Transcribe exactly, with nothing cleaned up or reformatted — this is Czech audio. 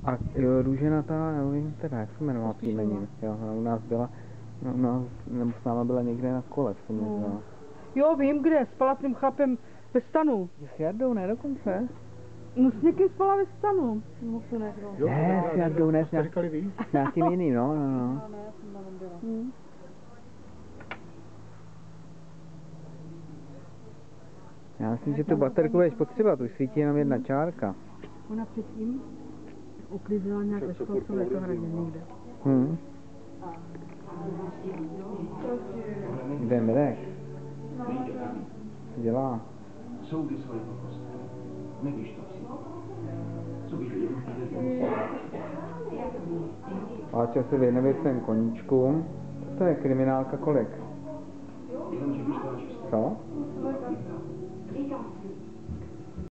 A jo, Růžena ta, já vím teda, jak se jmenovala příjmením. Jo, ona u nás byla, no, u nás, nebo s náma byla někde na kole, co mě no. Jo, vím kde, spala s tím chlapem ve stanu. S Jardou, ne dokonce? No s někým spala ve stanu. No, to ne, jo. Ne, s Jardou, ne, s nějakým jiným, no, no, no. Ne, já jsem tam nebyla. Hmm. Já myslím, že tu baterku budeš potřebovat, už svítí jenom jedna čárka. Ona předtím uklízela nějak ve školce v Letohradě někde. Hm. Kde je Mirek? Co dělá? Soudy svoje pokosti. Nevíš to si. Co víš, že Páča se věnuje svým koníčkům. To je kriminálka kolik? Jenom, že víš to, co?